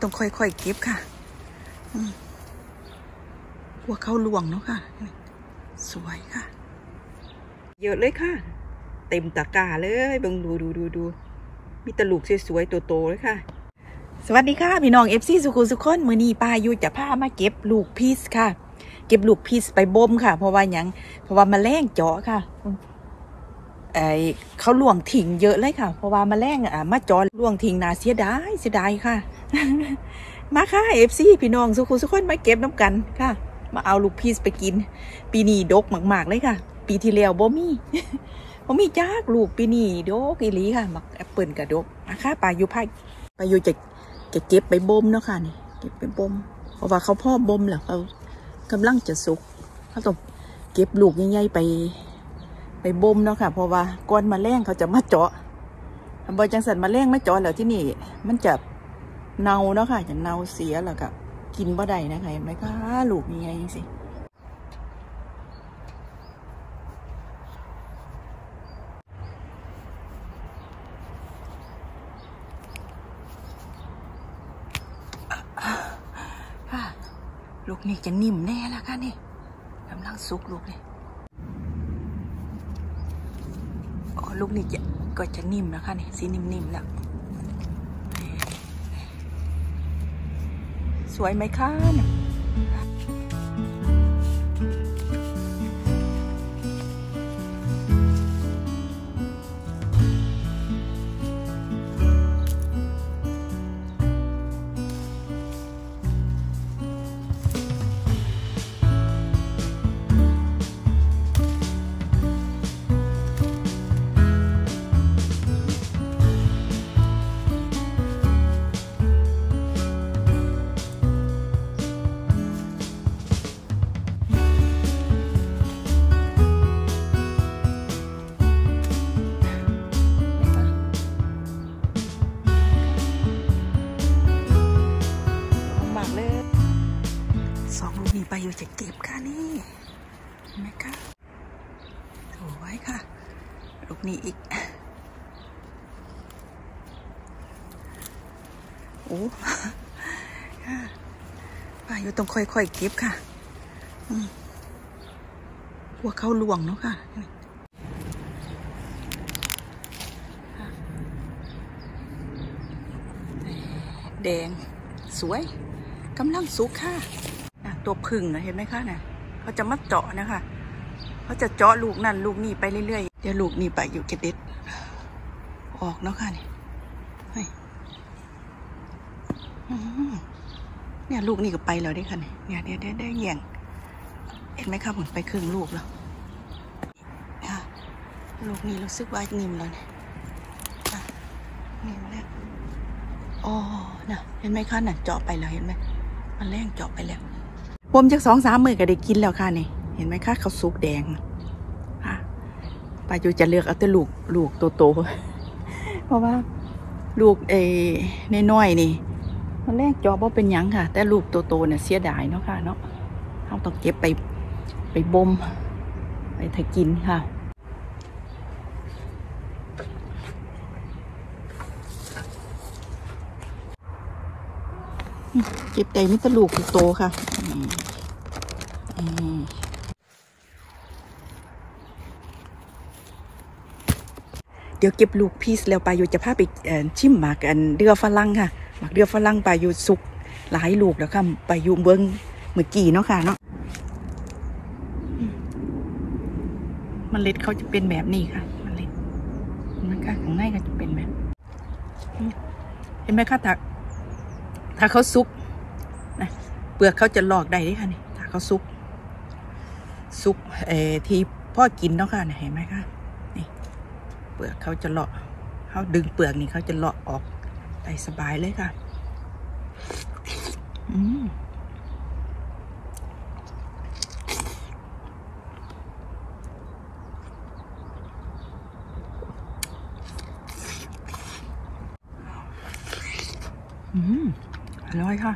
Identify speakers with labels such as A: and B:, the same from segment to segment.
A: ต้องค่อยๆเก็บค่ะกลัวเข้าลวงเนาะค่ะสวยค่ะเยอะเลยค่ะเต็มตะกร้าเลยบังดูมีตะลูกสวยๆโตๆเลยค่ะสวัสดีค่ะพี่น้อง FC สุขุสุขคนมื้อนี้ป้าอยู่จะพามาเก็บลูกพีชค่ะเก็บลูกพีชไปบ่มค่ะเพราะว่าแมลงเจาะค่ะเขาล่วงทิ้งเยอะเลยค่ะเพราะว่าแมลงมาเจาะล่วงทิ้งน่าเสียดายค่ะ มาค่ะ FC พี่น้องสุขุสุขคนมาเก็บน้ำกันค่ะมาเอาลูกพีชไปกินปีนี้ดกมากๆเลยค่ะปีที่แล้วบ่มีจ้ากลูกปีนี้ดกอีหลีค่ะมักแอปเปิลกับดกนะคะป้าอยู่จะเก็บไปบ่มเนาะค่ะนี่เก็บไปบ่มเพราะว่าเขาพ่อบ่มแล้วเขากำลังจะสุกเขาต้องเก็บลูกใหญ่ๆไปบ่มเนาะค่ะเพราะว่าก้อนแมลงเขาจะมาเจาะบอจังสันแมลงมาเจาะแล้วที่นี่มันจะเน่าเนาะค่ะจะเน่าเสียแล้วก็กินบ่ได้นะคะเห็นไหมคะลูกใหญ่ๆสิลูกนี่จะนิ่มแน่แล้วค่ะนี่กำลังสุกลูกนี่ลูกนี่ก็จะนิ่มแล้วค่ะนี่สีนิ่มๆแล้วสวยไหมคะไปอยู่จะเก็บค่ะนี่เห็นไหมคะสวยค่ะลูกนี้อีกโอ้ไปอยู่ต้องค่อยๆเก็บค่ะกลัวเข้าลวงเนาะค่ะแดงสวยกำลังสุกค่ะตัวพึ่งนะเห็นไหมคะเนี่ยเขาจะมาเจาะนะคะเขาจะเจาะลูกนั่นลูกนี่ไปเรื่อยๆเดี๋ยวลูกนี่ไปอยู่เก็บเด็ดออกเนาะค่ะเนี่ยลูกนี่ก็ไปแล้วได้ค่ะเนี่ยเดี๋ยวได้แย่งเห็นไหมคะผมไปครึ่งลูกแล้วลูกนี่รู้สึกว่านิ่มแล้วเนี่ยนิ่มแล้วอ๋อน่ะเห็นไหมคะน่ะเจาะไปแล้วเห็นไหมมันแรงเจาะไปแล้วบ่มจาก2-3 มื้อก็ได้กินแล้วค่ะนี่เห็นไหมคะเขาสุกแดงค่ะป้าอยู่จะเลือกเอาแต่ลูกโตเพราะว่าลูกน้อยนี่มันแรกจอบ่เป็นหยังค่ะแต่ลูกโตเนี่ยเสียดายเนาะค่ะเนาะเขาต้องเก็บไปบ่มไปถ้ากินค่ะเก็บใจมิตรลูกโตค่ะเดี๋ยวเก็บลูกพีชแล้วไปอยู่จะพาไปชิมหมากเดือฝรั่งค่ะหมากเดือฝรั่งไปอยู่สุกหลายลูกแล้วค่ะไปอยู่เบิ้งเมื่อกี้เนาะค่ะเนาะมันเล็ดเขาจะเป็นแบบนี้ค่ะมันเล็ดมันค่ะข้างในก็จะเป็นแบบเห็นไหมคะถ้าเขาสุกนะเปลือกเขาจะหลอกได้ด้วยค่ะนี่ถ้าเขาสุกที่พ่อกินเนาะค่ะเห็นไหมคะนี่เปลือกเขาจะหลอกเขาดึงเปลือกนี่เขาจะหลอกออกได้สบายเลยค่ะอร่อยค่ะ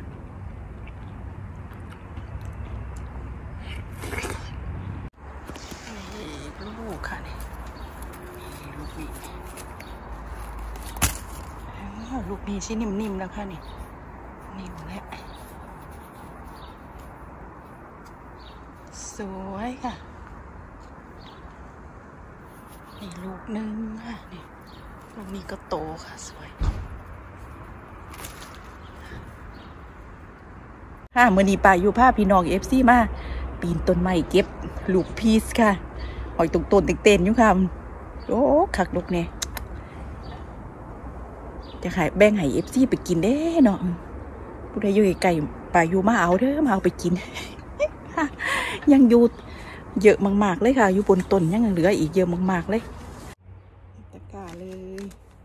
A: ลูกค่ะนี่ลูกนี่ชิ้นนิ่มๆแล้วค่ะนี่สวยค่ะนี่ลูกหนึ่งค่ะนี่ลูกนี้ก็โตค่ะสวยค่ะมื้อนี้ป่าอยู่ภาพพี่น้องFCมาปีนต้นไม้เก็บลูกพีชค่ะหอยตรงต้นเต็มๆอยู่ค่ะโอ้คักลูกเนี่ยจะขายแบ่งให้ FC ไปกินเด้เนาะผู้ใดอยู่ไกลๆป่าอยู่มาเอาเด้อมาเอาไปกิน ยังอยู่เยอะมากๆเลยค่ะอยู่บนต้นยังเหลืออีกเยอะมากๆเลยตะกร้าเลย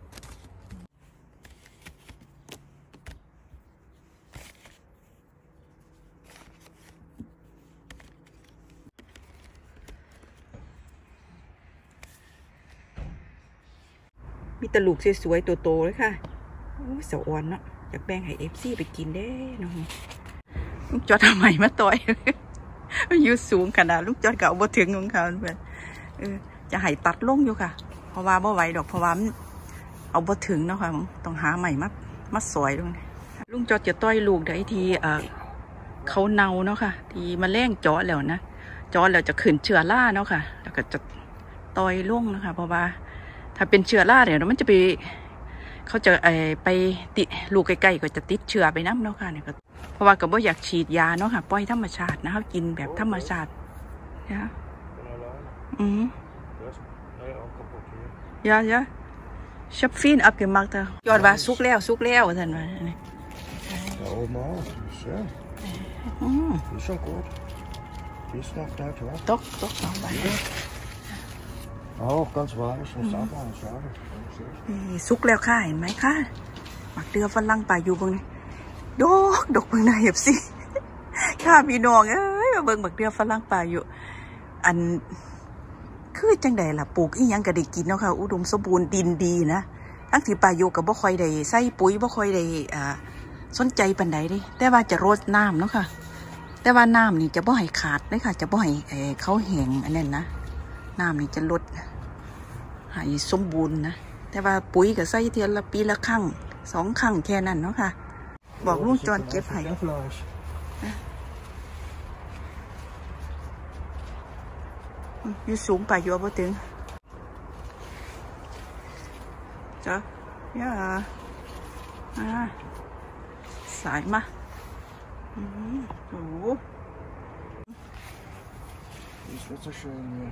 A: มีตะลูกสวยๆโตๆเลยค่ะโอ้สะอ่อนเนาะอยากแบ่งให้ FC ไปกินเด้น้องลูกจอดทำไมมาต่อย อยู่สูงขนาดลูกจอดเก่าบ่ถึงของเขาเพื่อนจะให้ตัดลงอยู่ค่ะเพราะว่าบ่ไหวดอกเพราะว่าเอาบ่ถึงเนาะค่ะต้องหาใหม่มาสวยตรงนี้ลุงจอดจะต้อยลูกได้ทีเขาเนาเนาะค่ะที่มาแล้งจอแล้วนะจอแล้วจะขึ้นเชื้อราเนาะค่ะแล้วก็จะต้อยลงนะคะเพราะว่าถ้าเป็นเชื้อราเนี่ยมันจะไปเขาจะไปติดลูกใกล้ๆก็จะติดเชื้อไปน้ำเนาะค่ะเนี่ยเพราะว่าก็บ่อยากฉีดยาเนาะค่ะปล่อยธรรมชาตินะคะกินแบบธรรมชาตินะja ich hab viel abgemachtยอดว่าสุกแล้วท่านว่า
B: Da oben auch. Schön. Die ist schon gut. Die ist noch da, klar.
A: Doch, noch mal.
B: Auch ganz weich. Muss abbauen, schade.
A: สุกแล้วค่ะเห็นไหมคะหมักเดือฝรั่งป่าอยู่บนนี้ดกเบิ่งหน้าเห็บสิค่ะพี่น้องมาเบิ่งหมักเดือฝรั่งป่าอยู่อันคือจังใดล่ะปลูกอีหยังก็ได้กินเนาะค่ะอุดมสมบูรณ์ดินดีนะทั้งที่ป่าอยู่กับบ่ค่อยได้ใส่ปุ๋ยบ่ค่อยได้สนใจปานใดเด้แต่ว่าจะรดน้ำเนาะค่ะแต่ว่าน้ำนี่จะบ่ให้ขาดเลยค่ะจะบ่ให้เขาแห้งอันนั้นนะน้ำนี่จะลดให้สมบูรณ์นะแต่ว่าปุ๋ยก็ใส่เทียละปีละครั้ง2 ครั้งแค่นั้นเนาะค่ะบอกลุงจอนเก็บให้อยู่สูงป่าอยู่บ่ถึงจ้ะย่าสายมาโอ้
B: Das wird so schön hier.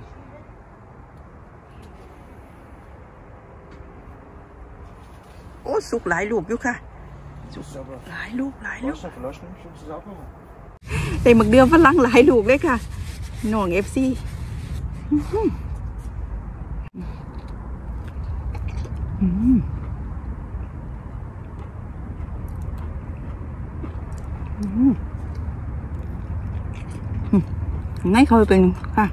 A: โอ้สุกหลายลูกอยู่ค่ะหลายลูกได้หมึกเดือฝรั่งหลายลูกเลยค่ะน้องFCข้างในเขาเป็นค่ะ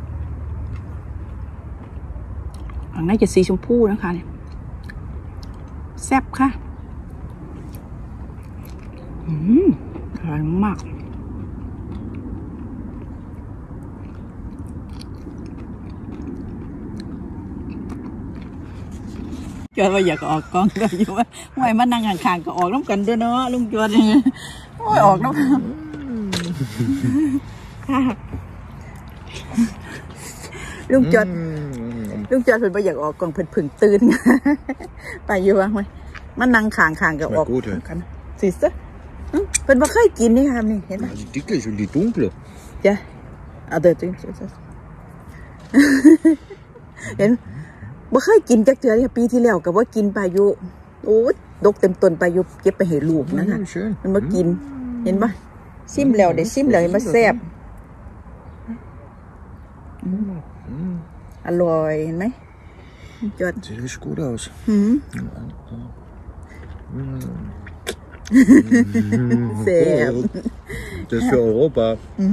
A: ข้างในจะสีชมพูนะคะเนี่ยแซ่บค่ะอร่อยมากจวนว่าอยากออกกองก็อยู่ว่าไม่มานั่งข้างๆก็ออกน้ำกันด้วยเนาะลุงจวนโอ้ยออกน้ำลุงจวนเพิ่นบ่อยากออกกองเพิ่นผึ่งตื่นไปอยู่ว่ามันนั่งข้างๆก็ออกกันสิซะเพิ่นบ่เคยกินนี่ค่ะนี่เห็นไหม
B: Die dicke ist und die dunkle.
A: จ้ะเอาเด้อจริงเห็นบ่เคยกินจักเทื่อปีที่แล้วก็บ่กินไปอยู่โอ้ดกเต็มต้นไปอยู่เก็บไปให้ลูกนะคะมันบ่กินเห็นป่ะซิมแล้วได้ซิมแล้วมันแซ่บอร่อยเห็นไหมจอด
B: Sieht richtig gut aus.
A: Sehr.
B: Das ist für Europa.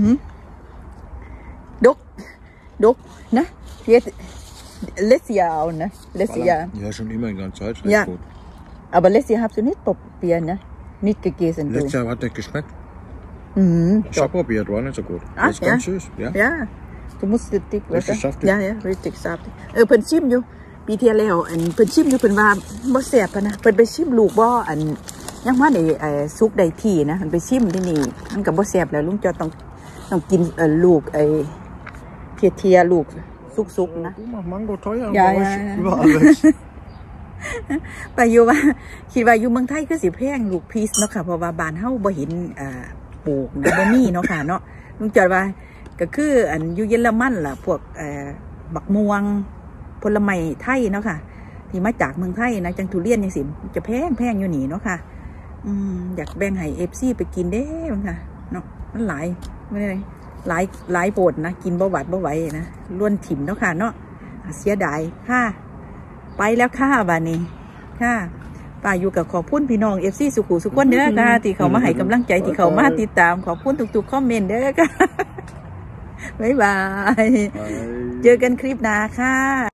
A: Dok, ne? Jetzt, letztes Jahr auch, ne? Letztes Jahr.
B: Ja, schon immer die ganze Zeit.
A: Ja.
B: Gut.
A: Aber letztes Jahr hast du nicht probiert, ne? Nicht gegessen.
B: Letztes Jahr hat nicht geschmeckt. Ich habe probiert, war nicht so gut.
A: Ah,
B: das ist ganz süß. Ja.
A: Ja. Du musst dick,
B: richtig saftig.
A: Ja, richtig saftig. เพิ่นชิมอยู่ปีที่แล้วเพิ่นชิมอยู่เพิ่นว่าบ่แซ่บนะเพิ่นไปชิมลูกบ่ยังว่าได้สุกได้ที่นะเพิ่นไปชิมที่นี่มันก็บ่แซ่บแล้วลุงจอต้องต้องกินลูกไอ้เทียลูกสุกๆนะ
B: Du mag mango teuer,
A: Ja,
B: aber
A: ja, ja.
B: überall weg.
A: ไปอยู่ว่าคิดว่าอยู่เมืองไทยคือสิแพงลูกพีชเนาะค่ะเพราะว่าบ้านเฮาบ่เห็นปลูกนะบ่มีเนาะค่ะเนาะลุงจอดว่าก็คืออันอยู่เยอรมันล่ะพวกบักม่วงผลไม้ไทยเนาะค่ะที่มาจากเมืองไทยนะจังทุเรียนจังซี่จะแพงอยู่นี่เนาะค่ะอยากแบ่งให้ FC ไปกินเด้มั้งค่ะเนาะมันหลายไม่ได้หลายโปรดนะกินบ่หวาดบ่ไหวนะล้วนถิ่มเนาะค่ะเนาะเสียดายค่ะไปแล้วค่ะบ้านนี้ค่ะป้าอยู่กับขอบคุณพี่น้องFC สุขุสุขคนเด้อค่ะที่เขามาให้กำลังใจที่เขามาติดตามขอบคุณทุกๆคอมเมนต์เด้อค่ะบ๊ายบายเจอกันคลิปหน้าค่ะ